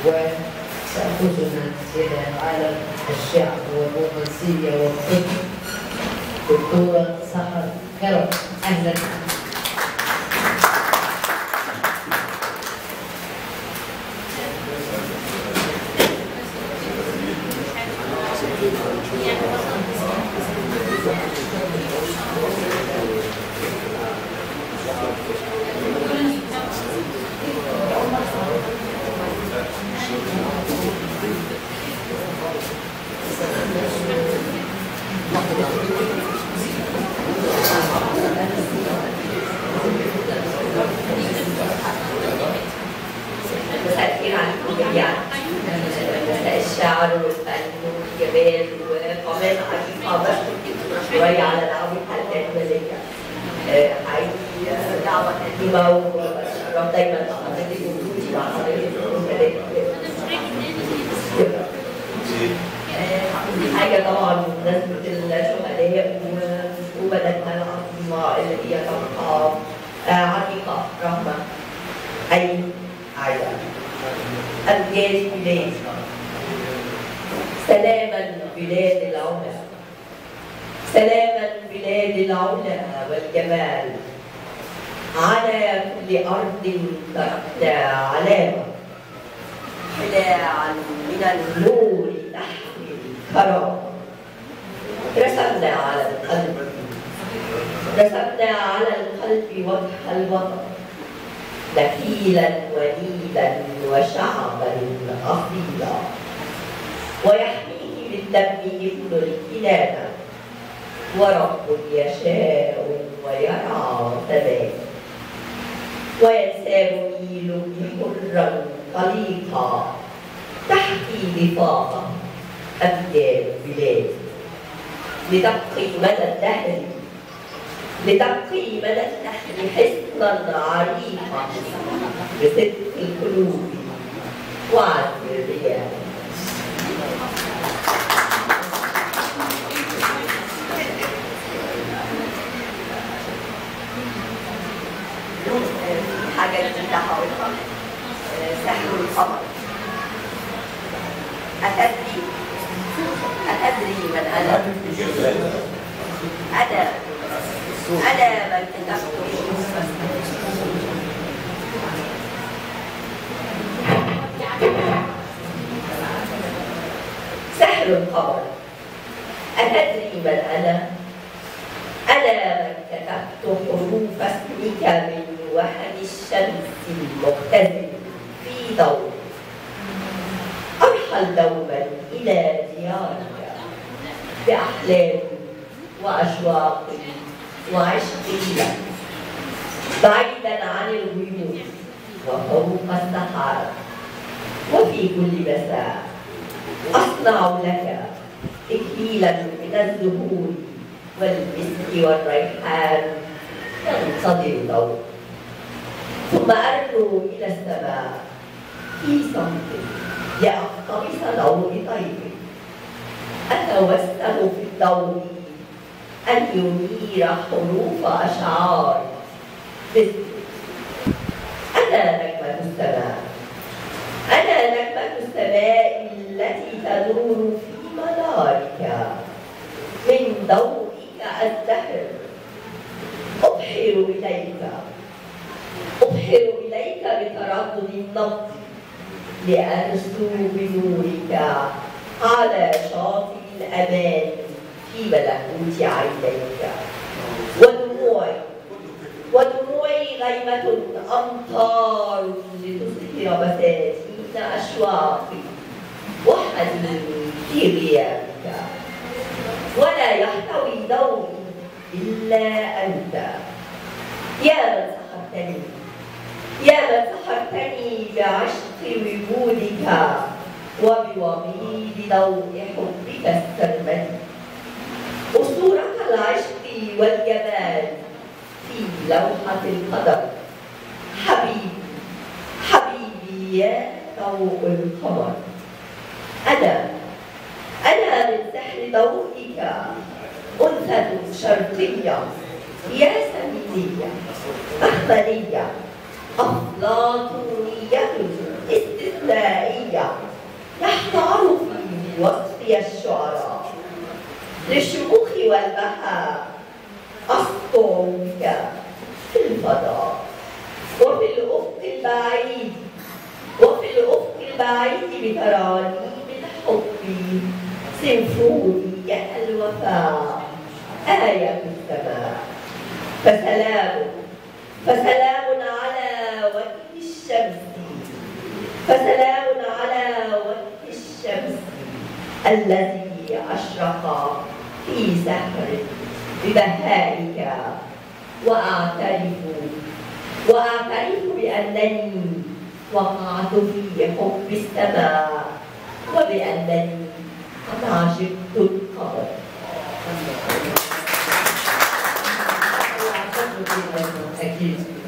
وتأخذنا إلى عالم الشعر والرومانسية والطب دكتورة سحر كرم. أهلا. الشعر والفن والجمال وكمان حقيقة شوية على دعوة حلقات ملكة. حقيقي دعوة قديمة وبشرف دايما بحضرتك وجودي مع حضرتك. دي حاجة طبعا بمناسبة الشهداء وبلدنا العظيمة اللي هي تبقى عريقة رغم أي عيب. أبجاد بلاد سلاما بلاد العلا، سلاما بلاد العلا والجمال، على كل أرض تركنا علامة، حلاعا من النور تحمي الكرم. رسمنا على القلب، رسمنا على القلب وجه الوطن، نكيلا ونيلا وشعبا أصيلا، ويحميه بالدم ابن الكنانة، ورب يشاء ويرعى ثبات، وينساب نيل حرا طليقا، تحكي بفاقة أبدال بلاد، لتبقي مدى الدهر، لتبقي مدى الدهر حصنا عريقا بصدق القلوب وعزم الرجال. حاجة جديدة هقولها، سحر القمر. أتدري من أنا؟ أنا من كتبت سحر القمر. أتدري من أنا؟ أنا من كتبت حروف اسمك من وحد الشمس المختزل في ضوء. أرحل دوما إلى ديارك بأحلامي وأشواقي وعشقي لك، بعيدا عن الغيوم وفوق السحاب. وفي كل مساء أصنع لك إكليلا من الزهور والمسك والريحان ينتظر ضوء، ثم أرنو إلى السماء في صمت لأقتبس ضوء طيب، أتوسل في الضوء أن ينير حروف أشعار مثل أنا نجمة السماء، أنا نجمة السماء التي تدور في مدارك، من ضوئك الزهر أبحر إليك بتردد النبض، لأرسو بنورك على شاطئ الأمان في ملكوت عينيك. ودموعي غيمة أمطار لتظهر بساتين أشواقي وحزيني في غيابك، ولا يحتوي ضوئي إلا أنت، يا من سحرتني بعشق وجودك وبوميض ضوء حبك السرمدي. أسطورة العشق والجمال في لوحة القدر، حبيبي يا ضوء القمر. أنا من سحر ضوئك أنثى شرقية ياسمينية أحمدية أفلاطونية استثنائية يحتار في وصفي الشعراء للشموخ والبهاء أسطعك في الفضاء وفي الأفق البعيد بترانيم الحب سيمفونية الوفاء آية السماء فسلام على وجه الشمس الذي أشرق في سحر ببهائك وأعترف بأنني وقعت في حب السماء وبأنني قد عشقت القمر. أكيد